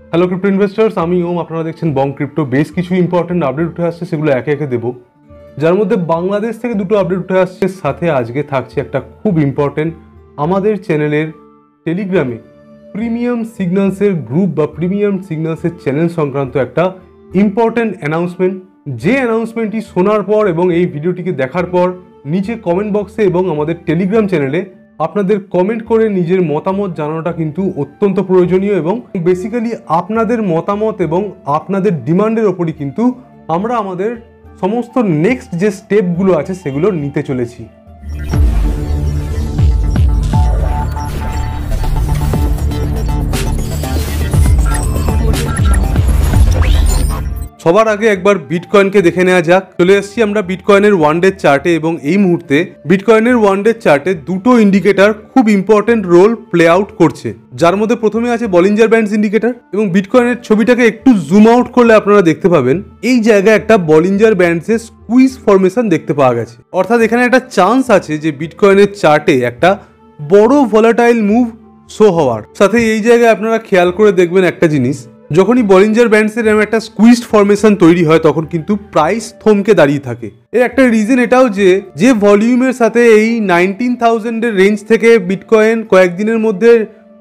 Hello crypto investors, আমি ওম। আপনারা দেখছেন বং ক্রিপ্টো। বেশ কিছু ইম্পর্টেন্ট আপডেট উঠে আসছে, সেগুলো একে একে দেবো। যার মধ্যে বাংলাদেশ থেকে দুটো আপডেট উঠে আসছে, সাথে আজকে থাকছে একটা খুব ইম্পর্টেন্ট আমাদের চ্যানেলের টেলিগ্রামে প্রিমিয়াম সিগন্যালসের গ্রুপ বা প্রিমিয়াম সিগন্যালসের চ্যানেল সংক্রান্ত একটা ইম্পর্টেন্ট অ্যানাউন্সমেন্ট। যে অ্যানাউন্সমেন্টটি শোনার পর এবং এই ভিডিওটিকে দেখার পর নিচে কমেন্ট বক্সে এবং আমাদের টেলিগ্রাম চ্যানেলে আপনাদের কমেন্ট করে নিজের মতামত জানানোটা কিন্তু অত্যন্ত প্রয়োজনীয়, এবং বেসিক্যালি আপনাদের মতামত এবং আপনাদের ডিমান্ডের ওপরই কিন্তু আমরা আমাদের সমস্ত নেক্সট যে স্টেপগুলো আছে সেগুলো নিতে চলেছি। সবার আগে একবার বিটকয়েনকে দেখে নেওয়া যাক। চলে এসেছি আমরা বিটকয়েনের ওয়ান ডে চার্টে, এবং এই মুহূর্তে বিটকয়েনের ওয়ান ডে চার্টে দুটো ইন্ডিকেটর খুব ইম্পর্টেন্ট রোল প্লে আউট করছে। যার মধ্যে প্রথমে আছে বলিঞ্জার ব্যান্ডস ইন্ডিকেটর, এবং বিটকয়েনের ছবিটাকে একটু জুম আউট করলে আপনারা দেখতে পাবেন এই জায়গায় একটা বলিঞ্জার ব্যান্ডসের স্কুইজ ফরমেশন দেখতে পাওয়া গেছে। অর্থাৎ এখানে একটা চান্স আছে যে বিটকয়েনের চার্টে একটা বড় ভলাটাইল মুভ শো হওয়ার। সাথে এই জায়গায় আপনারা খেয়াল করে দেখবেন একটা জিনিস, যখনই বলিঞ্জার ব্যান্ডসের এরকম একটা স্কুইজড ফরমেশন তৈরি হয় তখন কিন্তু প্রাইস থমকে দাঁড়িয়ে থাকে। এর একটা রিজন এটাও যে ভলিউমের সাথে এই 19,000 এর রেঞ্জ থেকে বিটকয়েন কয়েকদিনের মধ্যে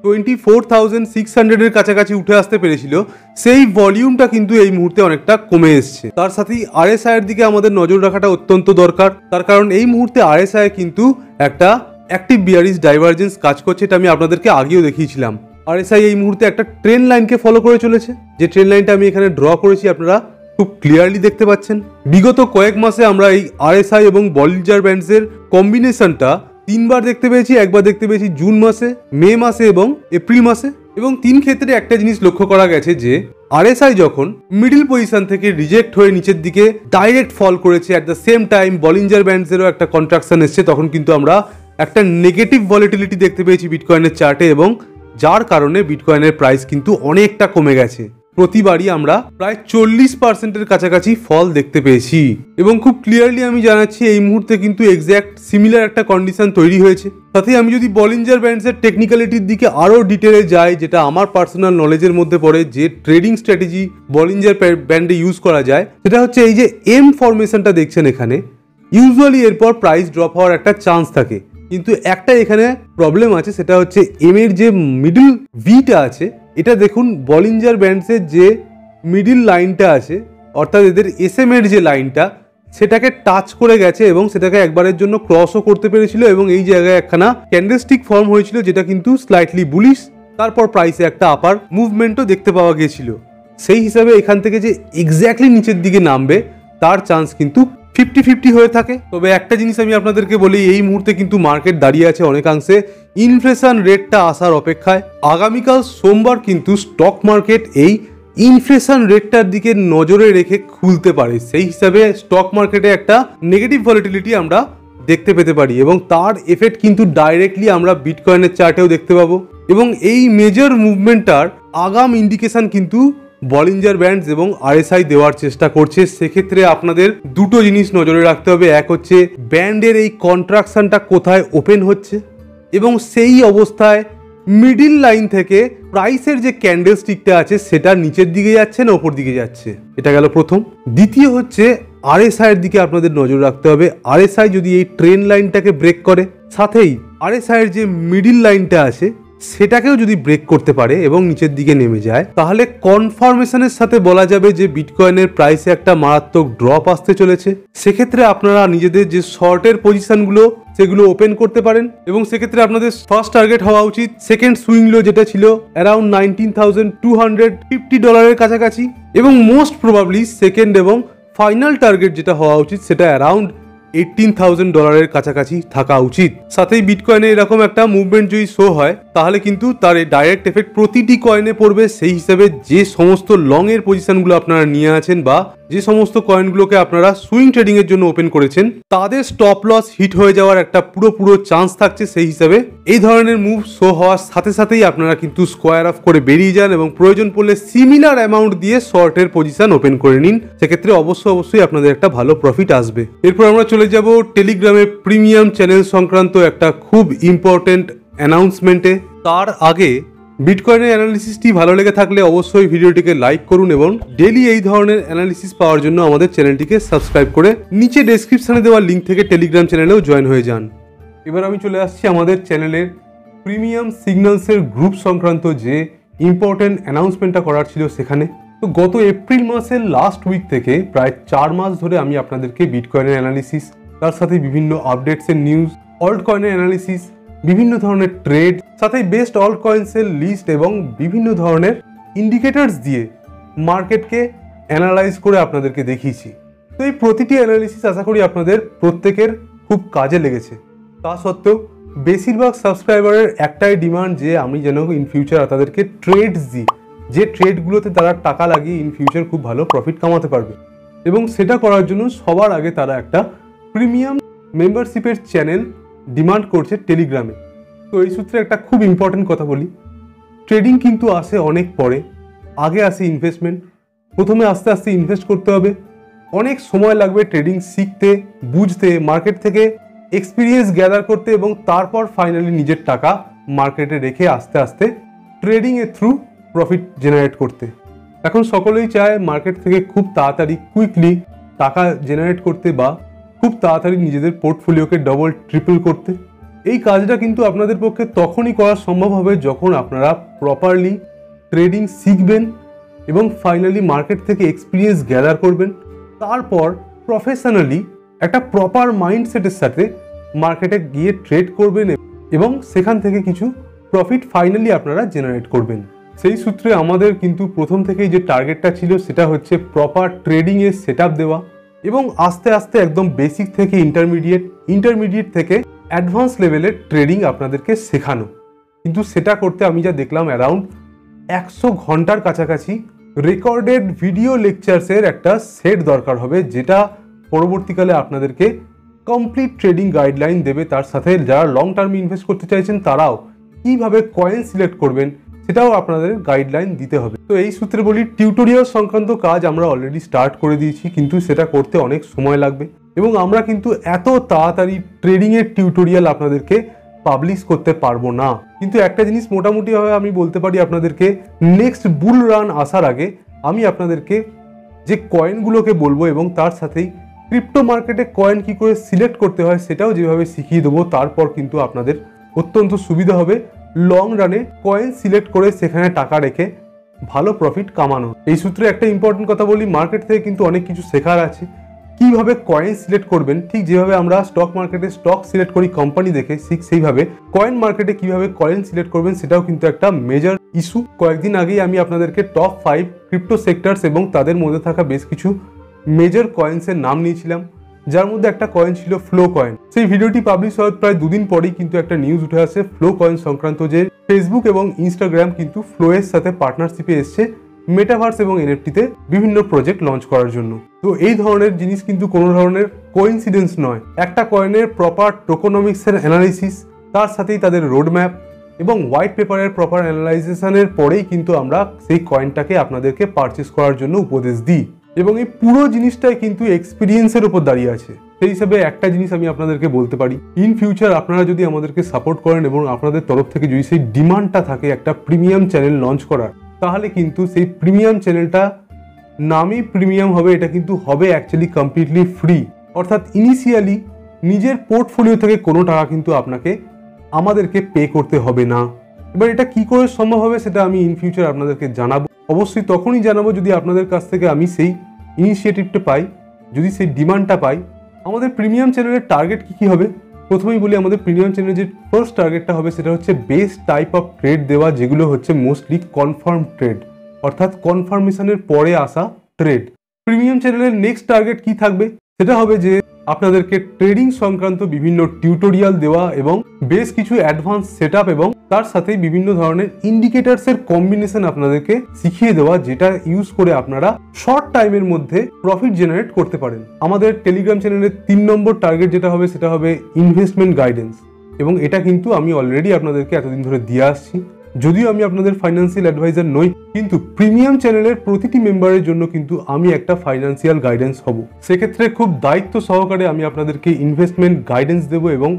24,600 এর কাছাকাছি উঠে আসতে পেরেছিল, সেই ভলিউমটা কিন্তু এই মুহূর্তে অনেকটা কমে এসছে। তার সাথেই আরএসআই এর দিকে আমাদের নজর রাখাটা অত্যন্ত দরকার, তার কারণ এই মুহূর্তে আরএসআই কিন্তু একটা অ্যাক্টিভ বিয়ারিশ ডাইভারজেন্স কাজ করছে। এটা আমি আপনাদেরকে আগেও দেখিয়েছিলাম। আরএসআই এই মুহূর্তে একটা ট্রেন লাইনকে ফলো করে চলেছে, যে ট্রেন লাইনটা আমি এখানে ড্র করেছি আপনারা খুব ক্লিয়ারলি দেখতে পাচ্ছেন। বিগত কয়েক মাসে আমরা এই আরএসআই এবং বলিঞ্জার ব্যান্ডসের কম্বিনেশনটা তিনবার দেখতে পেয়েছি। একবার দেখতে পেয়েছি জুন মাসে, মে মাসে এবং এপ্রিল মাসে, এবং তিন ক্ষেত্রে একটা জিনিস লক্ষ্য করা গেছে যে আরএসআই যখন মিডল পজিশন থেকে রিজেক্ট হয়ে নিচের দিকে ডাইরেক্ট ফল করেছে, at the same time Bollinger ব্যান্ডসেরও একটা কন্ট্রাকশন এসছে, তখন কিন্তু আমরা একটা নেগেটিভ ভলিটিলিটি দেখতে পেয়েছি বিটকয়েনের চার্টে, এবং যার কারণে বিটকয়েনের প্রাইস কিন্তু অনেকটা কমে গেছে। প্রতিবারই আমরা প্রায় 40% কাছাকাছি ফল দেখতে পেয়েছি, এবং খুব ক্লিয়ারলি আমি জানাচ্ছি এই মুহূর্তে কিন্তু এক্স্যাক্ট সিমিলার একটা কন্ডিশন তৈরি হয়েছে। সাথে আমি যদি বলিঞ্জার ব্যান্ডসের টেকনিক্যালিটির দিকে আরো ডিটেলে যাই, যেটা আমার পার্সোনাল নলেজের মধ্যে পড়ে, যে ট্রেডিং স্ট্র্যাটেজি বলিঞ্জার ব্যান্ডে ইউজ করা যায়, সেটা হচ্ছে এই যে এম ফরমেশনটা দেখছেন এখানে, ইউজুয়ালি এরপর প্রাইস ড্রপ হওয়ার একটা চান্স থাকে। কিন্তু একটা এখানে প্রবলেম আছে, সেটা হচ্ছে এম এর যে মিডল ভিটা আছে, এটা দেখুন বলিঞ্জার ব্যান্ডসের যে মিডল লাইনটা আছে, অর্থাৎ এদের এসএম এর যে লাইনটা, সেটাকে টাচ করে গেছে এবং সেটাকে একবারের জন্য ক্রসও করতে পেরেছিল, এবং এই জায়গায় একখানা ক্যান্ডেলস্টিক ফর্ম হয়েছিল যেটা কিন্তু স্লাইটলি বুলিশ। তারপর প্রাইসে একটা আপার মুভমেন্টও দেখতে পাওয়া গিয়েছিল। সেই হিসাবে এখান থেকে যে এক্স্যাক্টলি নিচের দিকে নামবে তার চান্স কিন্তু 50-50 হয়ে থাকে। তবে একটা জিনিস আমি আপনাদেরকে বলি, এই মুহূর্তে কিন্তু মার্কেট দাঁড়িয়ে আছে অনেকাংশে ইনফ্লেশন রেটটা আসার অপেক্ষায়। আগামীকাল সোমবার কিন্তু স্টক মার্কেট এই ইনফ্লেশন রেটটার দিকে নজরে রেখে খুলতে পারে। সেই হিসাবে স্টক মার্কেটে একটা নেগেটিভ ভলিটিলিটি আমরা দেখতে পেতে পারি, এবং তার এফেক্ট কিন্তু ডাইরেক্টলি আমরা বিটকয়েনের চার্টেও দেখতে পাবো। এবং এই মেজর মুভমেন্টটার আগাম ইন্ডিকেশন কিন্তু বলিঞ্জার ব্যান্ডস এবং আরএসআই দেওয়ার চেষ্টা করছে। সেক্ষেত্রে আপনাদের দুটো জিনিস নজরে রাখতে হবে। এক হচ্ছে ব্যান্ডের এই কন্ট্রাকশনটা কোথায় ওপেন হচ্ছে, এবং সেই অবস্থায় মিডিল লাইন থেকে প্রাইসের যে ক্যান্ডেল স্টিকটা আছে সেটা নিচের দিকে যাচ্ছে না ওপর দিকে যাচ্ছে, এটা গেল প্রথম। দ্বিতীয় হচ্ছে আরএসআই এর দিকে আপনাদের নজর রাখতে হবে। আরএসআই যদি এই ট্রেন লাইনটাকে ব্রেক করে, সাথেই আরএসআই এর যে মিডিল লাইনটা আছে সেটাকেও যদি ব্রেক করতে পারে এবং নিচের দিকে নেমে যায়, তাহলে কনফার্মেশনের সাথে বলা যাবে যে বিটকয়েনের প্রাইসে একটা মারাত্মক ড্রপ আসতে চলেছে। সেক্ষেত্রে আপনারা নিজেদের যে শর্টের পজিশনগুলো সেগুলো ওপেন করতে পারেন, এবং সেক্ষেত্রে আপনাদের ফার্স্ট টার্গেট হওয়া উচিত সেকেন্ড সুইং লো, যেটা ছিল অ্যারাউন্ড $19,250 কাছাকাছি, এবং মোস্ট প্রবাবলি সেকেন্ড এবং ফাইনাল টার্গেট যেটা হওয়া উচিত সেটা অ্যারাউন্ড $18,000 কাছাকাছি থাকা উচিত। সাথেই বিটকয়েনে এরকম একটা মুভমেন্ট যদি শো হয় তাহলে কিন্তু তার ডাইরেক্ট এফেক্ট প্রতিটি কয়েনে পড়বে। সেই হিসাবে যে সমস্ত লং এর পজিশনগুলো আপনারা নিয়ে আছেন বা যে সমস্ত কয়েনগুলোকে আপনারা সুইং ট্রেডিং এর জন্য ওপেন করেছেন, তাদের স্টপ লস হিট হয়ে যাওয়ার একটা পুরো চান্স থাকছে। সেই হিসাবে এই ধরনের মুভ শো হওয়ার সাথে সাথেই আপনারা কিন্তু স্কোয়ার অফ করে বেরিয়ে যান, এবং প্রয়োজন পড়লে সিমিলার অ্যামাউন্ট দিয়ে শর্টের পজিশন ওপেন করে নিন। সেক্ষেত্রে অবশ্যই আপনাদের একটা ভালো প্রফিট আসবে। এরপর আমরা চলে যাব টেলিগ্রামে প্রিমিয়াম চ্যানেল সংক্রান্ত একটা খুব ইম্পর্টেন্ট অ্যানাউন্সমেন্টে। তার আগে বিটকয়েনের অ্যানালিসিসটি ভালো লেগে থাকলে অবশ্যই ভিডিওটিকে লাইক করুন এবং ডেইলি এই ধরনের অ্যানালিসিস পাওয়ার জন্য আমাদের চ্যানেলটিকে সাবস্ক্রাইব করে নিচে ডেসক্রিপশনে দেওয়া লিঙ্ক থেকে টেলিগ্রাম চ্যানেলেও জয়েন হয়ে যান। এবার আমি চলে আসছি আমাদের চ্যানেলের প্রিমিয়াম সিগন্যালসের গ্রুপ সংক্রান্ত যে ইম্পর্টেন্ট অ্যানাউন্সমেন্টটা করার ছিল সেখানে। তো গত এপ্রিল মাসের লাস্ট উইক থেকে প্রায় 4 মাস ধরে আমি আপনাদেরকে বিটকয়েনের অ্যানালিসিস, তার সাথে বিভিন্ন আপডেটসের নিউজ, অল্ট কয়েনের অ্যানালিসিস, বিভিন্ন ধরনের ট্রেড, সাথে বেস্ট অল্ট কয়েন্সের লিস্ট এবং বিভিন্ন ধরনের ইন্ডিকেটরস দিয়ে মার্কেটকে অ্যানালাইজ করে আপনাদেরকে দেখিয়েছি। তো এই প্রতিটি অ্যানালিসিস আশা করি আপনাদের প্রত্যেকের খুব কাজে লেগেছে। তা সত্ত্বেও বেশিরভাগ সাবস্ক্রাইবারের একটাই ডিমান্ড যে আমি যেন ইন ফিউচার তাদেরকে ট্রেডস দিই, যে ট্রেডগুলোতে তারা টাকা লাগিয়ে ইন ফিউচার খুব ভালো প্রফিট কামাতে পারবে। এবং সেটা করার জন্য সবার আগে তারা একটা প্রিমিয়াম মেম্বারশিপের চ্যানেল ডিমান্ড করছে টেলিগ্রামে। তো এই সূত্রে একটা খুব ইম্পর্টেন্ট কথা বলি, ট্রেডিং কিন্তু আসে অনেক পরে, আগে আসে ইনভেস্টমেন্ট। প্রথমে আস্তে আস্তে ইনভেস্ট করতে হবে, অনেক সময় লাগবে ট্রেডিং শিখতে, বুঝতে, মার্কেট থেকে এক্সপিরিয়েন্স গ্যাদার করতে এবং তারপর ফাইনালি নিজের টাকা মার্কেটে রেখে আস্তে আস্তে ট্রেডিংয়ের থ্রু প্রফিট জেনারেট করতে। এখন সকলেই চায় মার্কেট থেকে খুব তাড়াতাড়ি কুইকলি টাকা জেনারেট করতে বা খুব তাড়াতাড়ি নিজেদের পোর্টফোলিওকে ডবল ট্রিপল করতে। এই কাজটা কিন্তু আপনাদের পক্ষে তখনই করা সম্ভব হবে যখন আপনারা প্রপারলি ট্রেডিং শিখবেন এবং ফাইনালি মার্কেট থেকে এক্সপিরিয়েন্স গ্যাদার করবেন। তারপর প্রফেশনালি একটা প্রপার মাইন্ডসেটের সাথে মার্কেটে গিয়ে ট্রেড করবেন এবং সেখান থেকে কিছু প্রফিট ফাইনালি আপনারা জেনারেট করবেন। সেই সূত্রে আমাদের কিন্তু প্রথম থেকেই যে টার্গেটটা ছিল সেটা হচ্ছে প্রপার ট্রেডিংয়ের সেট আপ দেওয়া এবং আস্তে আস্তে একদম বেসিক থেকে ইন্টারমিডিয়েট থেকে অ্যাডভান্স লেভেলের ট্রেডিং আপনাদেরকে শেখানো। কিন্তু সেটা করতে আমি যা দেখলাম অ্যারাউন্ড 100 ঘন্টার কাছাকাছি রেকর্ডেড ভিডিও লেকচার্সের একটা সেট দরকার হবে, যেটা পরবর্তীকালে আপনাদেরকে কমপ্লিট ট্রেডিং গাইডলাইন দেবে। তার সাথে যারা লং টার্মে ইনভেস্ট করতে চাইছেন তারাও কীভাবে কয়েন সিলেক্ট করবেন সেটাও আপনাদের গাইডলাইন দিতে হবে। তো এই সূত্রে বলি, টিউটোরিয়াল সংক্রান্ত কাজ আমরা অলরেডি স্টার্ট করে দিয়েছি, কিন্তু সেটা করতে অনেক সময় লাগবে এবং আমরা কিন্তু এত তাড়াতাড়ি ট্রেডিংয়ের টিউটোরিয়াল আপনাদেরকে পাবলিশ করতে পারবো না। কিন্তু একটা জিনিস মোটামুটিভাবে আমি বলতে পারি আপনাদেরকে, নেক্সট বুল রান আসার আগে আমি আপনাদেরকে যে কয়েনগুলোকে বলবো এবং তার সাথেই ক্রিপ্টো মার্কেটে কয়েন কী করে সিলেক্ট করতে হয় সেটাও যেভাবে শিখিয়ে দেবো, তারপর কিন্তু আপনাদের অত্যন্ত সুবিধা হবে লং রানে কয়েন সিলেক্ট করে সেখানে টাকা রেখে ভালো প্রফিট কামানোর। এই সূত্রে একটা ইম্পর্টেন্ট কথা বলি, মার্কেট থেকে কিন্তু অনেক কিছু শেখার আছে। কিভাবে কয়েন সিলেক্ট করবেন, ঠিক যেভাবে আমরা স্টক মার্কেটে স্টক সিলেক্ট করি কোম্পানি দেখে, ঠিক সেইভাবে কয়েন মার্কেটে কিভাবে কয়েন সিলেক্ট করবেন সেটাও কিন্তু একটা মেজর ইস্যু। কয়েকদিন আগেই আমি আপনাদেরকে টপ 5 ক্রিপ্টো সেক্টরস এবং তাদের মধ্যে থাকা বেশ কিছু মেজর কয়েন্সের নাম নিয়েছিলাম, যার মধ্যে একটা কয়েন ছিল ফ্লো কয়েন। সেই ভিডিওটি পাবলিশ হওয়ার প্রায় 2 দিন পরেই কিন্তু একটা নিউজ উঠে আসে ফ্লো কয়েন সংক্রান্ত, যে ফেসবুক এবং ইনস্টাগ্রাম কিন্তু ফ্লো এর সাথে পার্টনারশিপে এসছে মেটাভার্স এবং এনএফটিতে বিভিন্ন প্রজেক্ট লঞ্চ করার জন্য। তো এই ধরনের জিনিস কিন্তু কোনো ধরনের কোইন্সিডেন্স নয়। একটা কয়েনের প্রপার টোকোনমিক্সের অ্যানালিসিস, তার সাথেই তাদের রোডম্যাপ এবং হোয়াইট পেপারের প্রপার অ্যানালাইজেশনের পরেই কিন্তু আমরা সেই কয়েনটাকে আপনাদেরকে পারচেস করার জন্য উপদেশ দিই এবং এই পুরো জিনিসটাই কিন্তু এক্সপিরিয়েন্সের উপর দাঁড়িয়ে আছে। সেই হিসাবে একটা জিনিস আমি আপনাদেরকে বলতে পারি, ইন ফিউচার আপনারা যদি আমাদেরকে সাপোর্ট করেন এবং আপনাদের তরফ থেকে যদি সেই ডিমান্ডটা থাকে একটা প্রিমিয়াম চ্যানেল লঞ্চ করার, তাহলে কিন্তু সেই প্রিমিয়াম চ্যানেলটা নামই প্রিমিয়াম হবে, এটা কিন্তু হবে অ্যাকচুয়ালি কমপ্লিটলি ফ্রি। অর্থাৎ ইনিশিয়ালি নিজের পোর্টফোলিও থেকে কোনো টাকা কিন্তু আপনাকে আমাদেরকে পে করতে হবে না। এবার এটা কি করে সম্ভব হবে সেটা আমি ইন ফিউচার আপনাদেরকে জানাবো, অবশ্যই তখনই জানাবো যদি আপনাদের কাছ থেকে আমি সেই ইনিশিয়েটিভটা পাই, যদি সেই ডিমান্ডটা পাই। আমাদের প্রিমিয়াম চ্যানেলের টার্গেট কি হবে, প্রথমেই বলি আমাদের প্রিমিয়াম চ্যানেলের যে ফার্স্ট টার্গেটটা হবে সেটা হচ্ছে বেস্ট টাইপ অফ ট্রেড দেওয়া, যেগুলো হচ্ছে মোস্টলি কনফার্ম ট্রেড, অর্থাৎ কনফার্মেশনের পরে আসা ট্রেড। প্রিমিয়াম চ্যানেলের নেক্সট টার্গেট কি থাকবে, সেটা হবে যে আপনাদেরকে ট্রেডিং সংক্রান্ত বিভিন্ন টিউটোরিয়াল দেওয়া এবং বেশ কিছু অ্যাডভান্স সেটআপ এবং তার সাথে বিভিন্ন ধরনের ইন্ডিকেটরসের কম্বিনেশন আপনাদেরকে শিখিয়ে দেওয়া, যেটা ইউজ করে আপনারা শর্ট টাইমের মধ্যে প্রফিট জেনারেট করতে পারেন। আমাদের টেলিগ্রাম চ্যানেলের 3 নম্বর টার্গেট যেটা হবে সেটা হবে ইনভেস্টমেন্ট গাইডেন্স, এবং এটা কিন্তু আমি অলরেডি আপনাদেরকে এতদিন ধরে দিয়ে আসছি। যদিও আমি আপনাদের ফাইন্যান্সিয়াল অ্যাডভাইজার নই, কিন্তু প্রিমিয়াম চ্যানেলের প্রতিটি মেম্বারের জন্য কিন্তু আমি একটা ফাইন্যান্সিয়াল গাইডেন্স হব। সেক্ষেত্রে খুব দায়িত্ব সহকারে আমি আপনাদেরকে ইনভেস্টমেন্ট গাইডেন্স দেবো এবং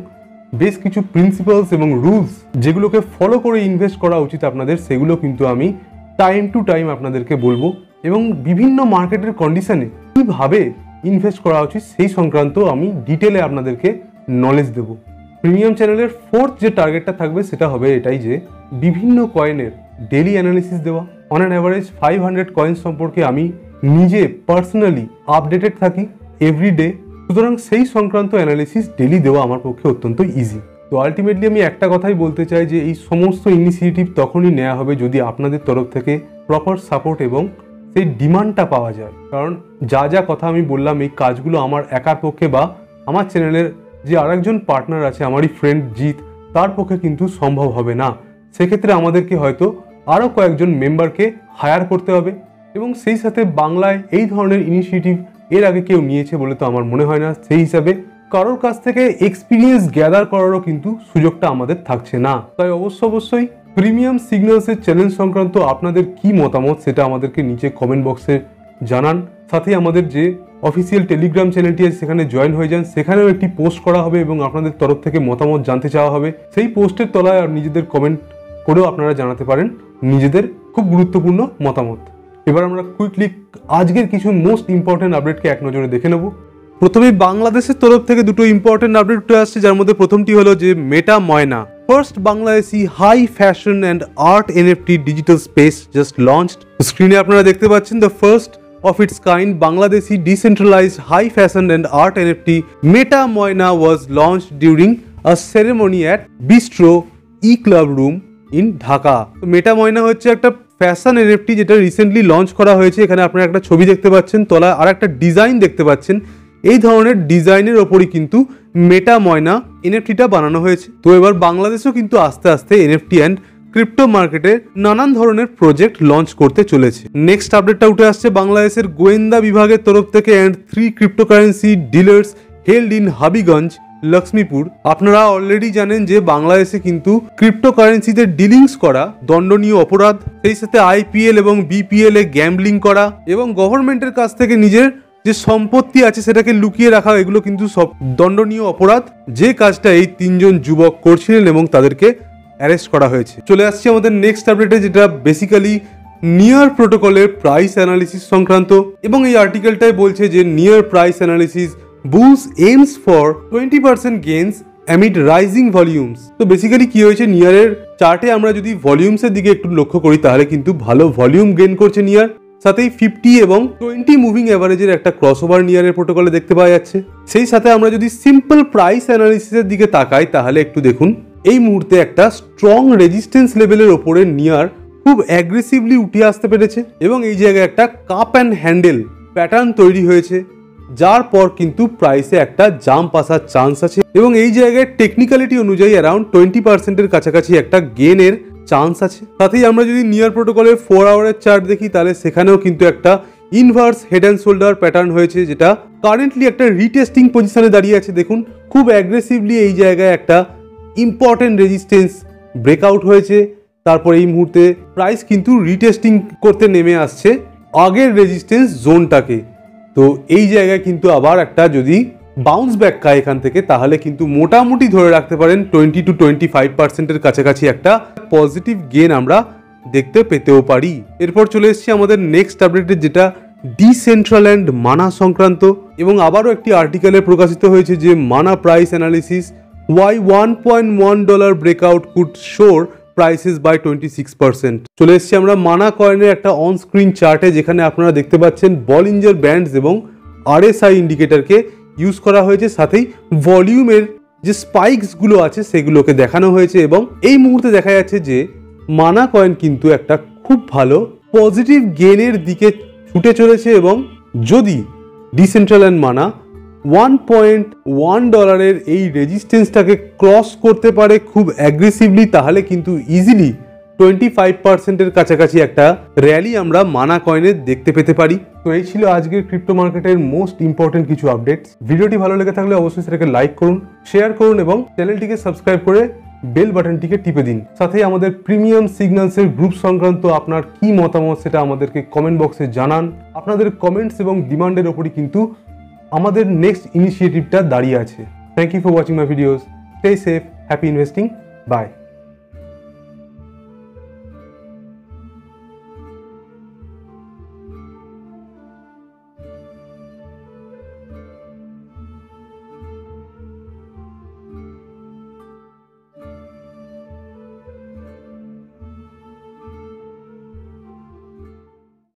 বেশ কিছু প্রিন্সিপালস এবং রুলস যেগুলোকে ফলো করে ইনভেস্ট করা উচিত আপনাদের, সেগুলো কিন্তু আমি টাইম টু টাইম আপনাদেরকে বলবো, এবং বিভিন্ন মার্কেটের কন্ডিশনে কীভাবে ইনভেস্ট করা উচিত সেই সংক্রান্ত আমি ডিটেলে আপনাদেরকে নলেজ দেবো। প্রিমিয়াম চ্যানেলের ফোর্থ যে টার্গেটটা থাকবে সেটা হবে এটাই যে বিভিন্ন কয়েনের ডেলি অ্যানালিসিস দেওয়া। অন অ্যান অ্যাভারেজ 500 কয়েন সম্পর্কে আমি নিজে পার্সোনালি আপডেটেড থাকি এভরিডে, সুতরাং সেই সংক্রান্ত অ্যানালিসিস ডেলি দেওয়া আমার পক্ষে অত্যন্ত ইজি। তো আলটিমেটলি আমি একটা কথাই বলতে চাই যে এই সমস্ত ইনিশিয়েটিভ তখনই নেওয়া হবে যদি আপনাদের তরফ থেকে প্রপার সাপোর্ট এবং সেই ডিমান্ডটা পাওয়া যায়। কারণ যা যা কথা আমি বললাম এই কাজগুলো আমার একার পক্ষে বা আমার চ্যানেলের যে আরেকজন পার্টনার আছে আমারই ফ্রেন্ড জিৎ, তার পক্ষে কিন্তু সম্ভব হবে না। সেক্ষেত্রে আমাদেরকে হয়তো আরও কয়েকজন মেম্বারকে হায়ার করতে হবে, এবং সেই সাথে বাংলায় এই ধরনের ইনিশিয়েটিভ এর আগে কেউ নিয়েছে বলে তো আমার মনে হয় না। সেই হিসাবে কারোর কাছ থেকে এক্সপিরিয়েন্স গ্যাদার করারও কিন্তু সুযোগটা আমাদের থাকছে না। তাই অবশ্যই প্রিমিয়াম সিগন্যালসের চ্যালেঞ্জ সংক্রান্ত আপনাদের কি মতামত সেটা আমাদেরকে নিচে কমেন্ট বক্সে জানান। সাথে আমাদের যে অফিসিয়াল টেলিগ্রাম চ্যানেলটি আছে সেখানে জয়েন হয়ে যান, সেখানেও একটি পোস্ট করা হবে এবং আপনাদের তরফ থেকে মতামত জানতে চাওয়া হবে। সেই পোস্টের তলায় আর নিজেদের কমেন্ট করেও আপনারা জানাতে পারেন নিজেদের খুব গুরুত্বপূর্ণ মতামত। এবার আমরা কুইকলি আজকের কিছু মোস্ট ইম্পর্টেন্ট আপডেটকে এক নজরে দেখে নেব। প্রথমে বাংলাদেশের তরফ থেকে দুটো ইম্পর্টেন্ট আপডেট উঠে আসছে, যার মধ্যে প্রথমটি হলো যে meta Moina, first Bangladeshi high fashion and art NFT digital space just launched. স্ক্রিনে আপনারা দেখতে পাচ্ছেন the first of its kind Bangladeshi decentralized high fashion and art NFT Meta Moina was launched during a ceremony at Bistro E-Club Room in Dhaka. Meta Moina হচ্ছে একটা fashion NFT যেটা recently launch করা হয়েছে। এখানে আপনারা একটা ছবি দেখতে পাচ্ছেন, তলায় আর একটা ডিজাইন দেখতে পাচ্ছেন। এই ধরনের ডিজাইনের ওপরই কিন্তু মেটা ময়না এনএফটিটা বানানো হয়েছে। তো এবার বাংলাদেশেও কিন্তু আস্তে আস্তে এনএফটি অ্যান্ড ক্রিপ্টো মার্কেটে নানান ধরনের প্রজেক্ট লঞ্চ করতে চলেছে। নেক্সট আপডেটটা উঠে আসছে বাংলাদেশের গোয়েন্দা বিভাগের তরফ থেকে, and 3 cryptocurrency dealers held in Habiganj Lakshmipur. আপনারা অলরেডি জানেন যে বাংলাদেশে কিন্তু ক্রিপ্টোকারেন্সিতে ডিলিংস করা দণ্ডনীয় অপরাধ, সেই সাথে আইপিএল এবং বিপিএল এ গ্যাম্বলিং করা এবং গভর্নমেন্টের কাছ থেকে নিজের যে সম্পত্তি আছে সেটাকে লুকিয়ে রাখা, এগুলো কিন্তু সব দণ্ডনীয় অপরাধ। যে কাজটা এই 3 জন যুবক করছিলেন এবং তাদেরকে অ্যারেস্ট করা হয়েছে। চলে আসছে আমাদের নেক্সট আপডেটে, যেটা বেসিক্যালি নিয়ার প্রোটোকলের প্রাইস অ্যানালিসিস সংক্রান্ত, এবং এই আর্টিকেলটাই বলছে যে near price analysis bulls aims for 20% gains amid rising volumes. তো বেসিক্যালি কি হয়েছে, নিয়ারের চার্টে আমরা যদি ভলিউমসের দিকে একটু লক্ষ্য করি তাহলে কিন্তু ভালো ভলিউম গেইন করছে নিয়ার, সাথেই 50 এবং 20 মুভিং অ্যাভারেজের একটা ক্রসওভার নিয়ারের প্রোটোকলে দেখতে পাওয়া যাচ্ছে। সেই সাথে আমরা যদি সিম্পল প্রাইস অ্যানালিসিসের দিকে তাকাই তাহলে একটু দেখুন, এই মুহূর্তে একটা স্ট্রং রেজিস্ট্যান্স লেভেলের ওপরে নিয়ার খুব অ্যাগ্রেসিভলি উঠে আসতে পেরেছে, এবং এই জায়গায় একটা কাপ অ্যান্ড হ্যান্ডেল প্যাটার্ন তৈরি হয়েছে, যার পর কিন্তু প্রাইসে একটা জাম্প আসার চান্স আছে, এবং এই জায়গায় টেকনিক্যালিটি অনুযায়ী অ্যারাউন্ড 20%-এর কাছাকাছি একটা গেনের চান্স আছে। সাথেই আমরা যদি নিয়ার প্রোটোকলের 4 আওয়ারের চার্ট দেখি তাহলে সেখানেও কিন্তু একটা inverse head and shoulder pattern হয়েছে, যেটা কারেন্টলি একটা রিটেস্টিং পজিশনে দাঁড়িয়ে আছে। দেখুন খুব অ্যাগ্রেসিভলি এই জায়গায় একটা ইম্পর্টেন্ট রেজিস্ট্যান্স ব্রেকআউট হয়েছে, তারপর এই মুহূর্তে প্রাইস কিন্তু রিটেস্টিং করতে নেমে আসছে আগের রেজিস্ট্যান্স জোনটাকে। তো এই জায়গায় কিন্তু আবার একটা যদি বাউন্স ব্যাক খায় এখান থেকে তাহলে কিন্তু মোটামুটি ধরে রাখতে পারেন 20-25%-এর কাছাকাছি একটা পজিটিভ গেন আমরা দেখতে পেতেও পারি। এরপর চলে এসেছি আমাদের নেক্সট আপডেটে, যেটা ডিসেন্ট্রাল্যান্ড মানা সংক্রান্ত, এবং আবারও একটি আর্টিকেলে প্রকাশিত হয়েছে যে mana price analysis why $1.1 breakout could soar prices by 26%। চলে এসেছি আমরা মানা কয়েনের একটা অন স্ক্রিন চার্টে, যেখানে আপনারা দেখতে পাচ্ছেন বলিঞ্জার ব্যান্ডস এবং RSI ইন্ডিকেটরকে ইউজ করা হয়েছে, সাথেই ভলিউমের যে স্পাইকসগুলো আছে সেগুলোকে দেখানো হয়েছে, এবং এই মুহূর্তে দেখা যাচ্ছে যে মানা কয়েন কিন্তু একটা খুব ভালো পজিটিভ গেনের দিকে ছুটে চলেছে, এবং যদি ডিসেন্ট্রাল্যান্ড মানা $1.1 এই রেজিস্ট্যান্সটাকে ক্রস করতে পারে খুব অ্যাগ্রেসিভলি, তাহলে কিন্তু ইজিলি 25%-এর কাছাকাছি একটা র্যালি আমরা মানা কয়েনে দেখতে পেতে পারি। তো এই ছিল আজকের ক্রিপ্টো মার্কেটের মোস্ট ইম্পর্টেন্ট কিছু আপডেটস। ভিডিওটি ভালো লেগে থাকলে অবশ্যই সেটাকে লাইক করুন, শেয়ার করুন এবং চ্যানেলটিকে সাবস্ক্রাইব করে বেল বাটনটিকে টিপে দিন। সাথেই আমাদের প্রিমিয়াম সিগন্যালসের গ্রুপ সংক্রান্ত আপনার কি মতামত সেটা আমাদেরকে কমেন্ট বক্সে জানান। আপনাদের কমেন্টস এবং ডিমান্ডের ওপরই কিন্তু আমাদের নেক্সট ইনিশিয়েটিভটা দাঁড়িয়ে আছে। Thank you for watching my videos. Stay safe, happy investing, by.